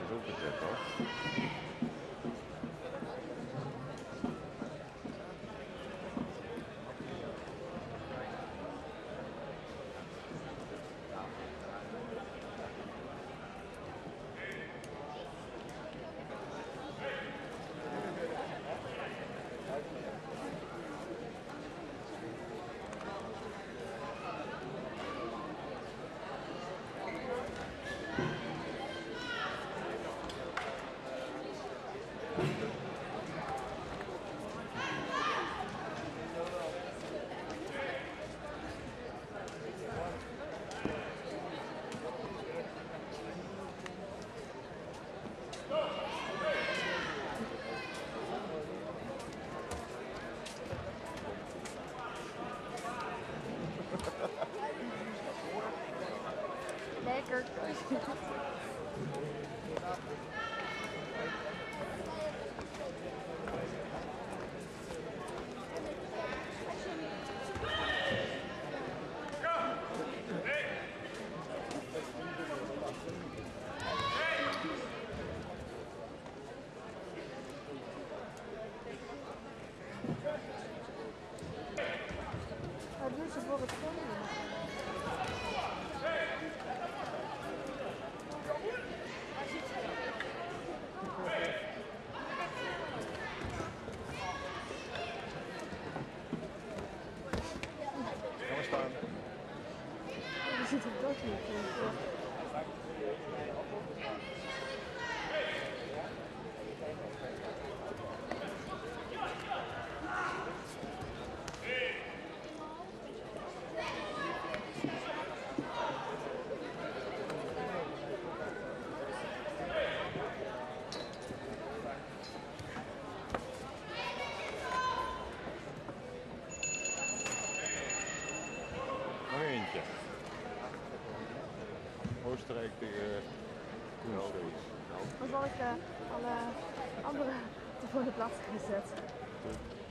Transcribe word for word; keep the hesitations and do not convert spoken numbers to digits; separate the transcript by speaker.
Speaker 1: is ook bezet hoor.
Speaker 2: Lekker. Wat doen ze voor het filmen?
Speaker 1: Gaan we staan.
Speaker 2: Je ziet het toch niet.
Speaker 1: Nog eentje. Oostenrijk tegen Koenswees.
Speaker 2: Dan zal ik uh, alle andere te voor de plaats gezet.